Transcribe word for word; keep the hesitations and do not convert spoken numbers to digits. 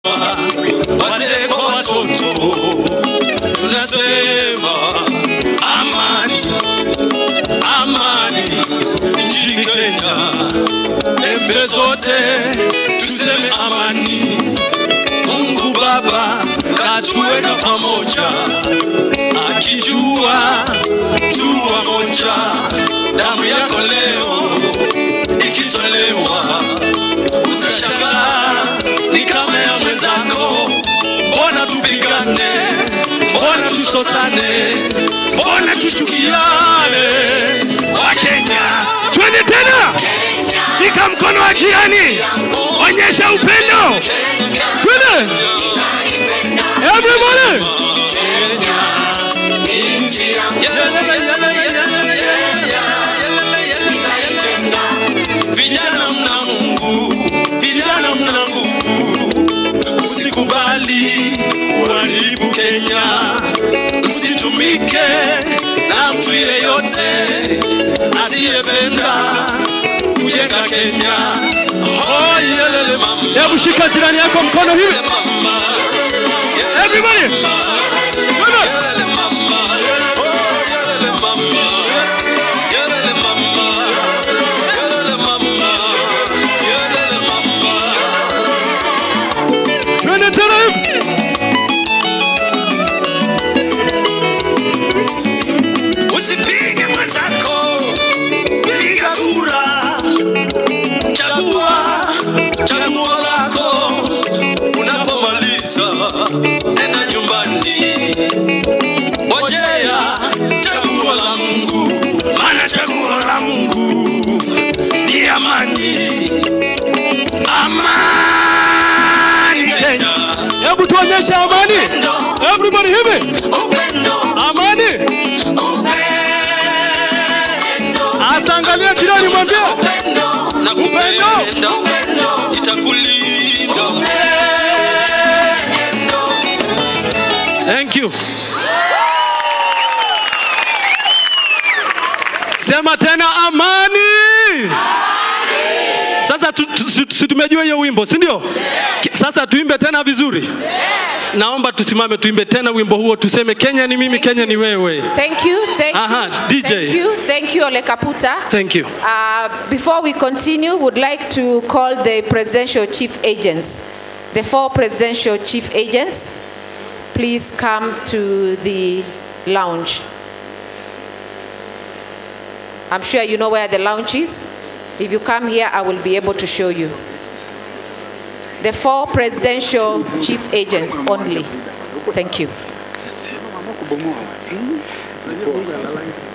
wazee kwa watoto, tunasema amani, amani nchini Kenya. Pembe zote tuseme amani. Mungu Baba katuweka pamoja, akijua tuwa moja. Damu yako leo ikitolewa, utashangaa ni kama ya mwenzako. Mbona tupigane, mbona tusosane, mbona tuchukiane? Wa Kenya, twende tena, shika mkono wa jirani, onyesha upendo. Twende everybody. Vijana mna Mungu, vijana mna nguvu. Usikubali kuharibu Kenya, msitumike na mtu yeyote asiyependa kujenga Kenya. Oh yelele mama, hebu shika jirani yako mkono hivi. Everybody. Usipige mwenzako, piga kura. Chagua, chagua lako. Unapomaliza nenda nyumbani, ngojea chaguo la Mungu. Maana chaguo la Mungu ni amani. Amani Kenya. Hebu tuonyeshe amani. Everybody hivi. Amani. Asangalia jirani mwambie. Na kupenda itakulinda. Thank you. Sema tena amani. Sasa tumejua hiyo wimbo, si ndio? Sasa tuimbe tena vizuri. Naomba tusimame tuimbe tena wimbo huo, tuseme Kenya ni mimi, Kenya ni wewe. Thank you, thank Aha, you. D J. Thank you, thank you Ole Kaputa. Thank you. Uh, before we continue, would like to call the presidential chief agents. The four presidential chief agents, please come to the lounge. I'm sure you know where the lounge is. If you come here, I will be able to show you. The four presidential chief agents only. Thank you.